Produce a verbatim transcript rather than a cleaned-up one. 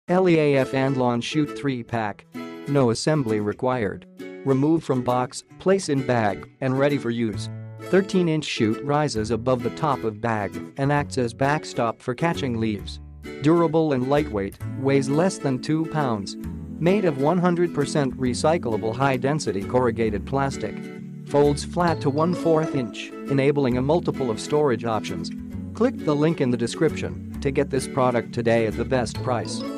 Leaf&Lawn Chute three pack. No assembly required. Remove from box, place in bag, and ready for use. thirteen inch chute rises above the top of bag and acts as backstop for catching leaves. Durable and lightweight, weighs less than two pounds. Made of one hundred percent recyclable high-density corrugated plastic. Folds flat to one fourth inch, enabling a multiple of storage options. Click the link in the description to get this product today at the best price.